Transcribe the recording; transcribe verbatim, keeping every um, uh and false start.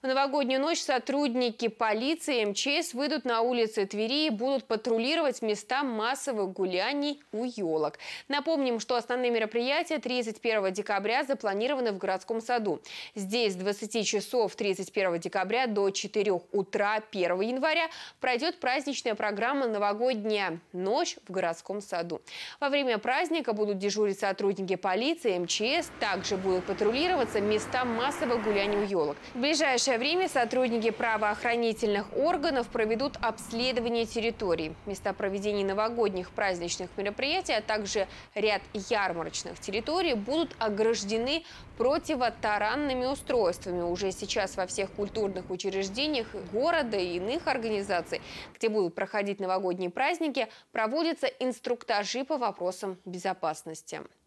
В новогоднюю ночь сотрудники полиции и эм че эс выйдут на улицы Твери и будут патрулировать места массовых гуляний у елок. Напомним, что основные мероприятия тридцать первого декабря запланированы в городском саду. Здесь с двадцати часов тридцать первого декабря до четырёх утра первого января пройдет праздничная программа «Новогодняя ночь» в городском саду. Во время праздника будут дежурить сотрудники полиции и эм че эс, также будут патрулироваться места массовых гуляний у елок. В ближайшее время сотрудники правоохранительных органов проведут обследование территорий. Места проведения новогодних праздничных мероприятий, а также ряд ярмарочных территорий будут ограждены противотаранными устройствами. Уже сейчас во всех культурных учреждениях города и иных организаций, где будут проходить новогодние праздники, проводятся инструктажи по вопросам безопасности.